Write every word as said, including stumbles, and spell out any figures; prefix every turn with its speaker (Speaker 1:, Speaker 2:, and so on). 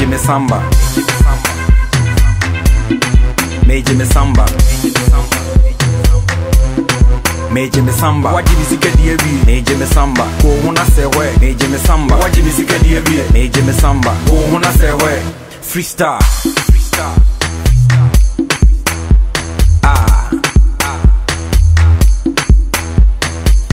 Speaker 1: me samba. Meje me samba. Meje me samba. Waji mi sika die bi. Meje me samba. Ko huna se we. Meje me samba. Waji mi sika die bi. Meje me samba. Ko huna se we. Freestyle.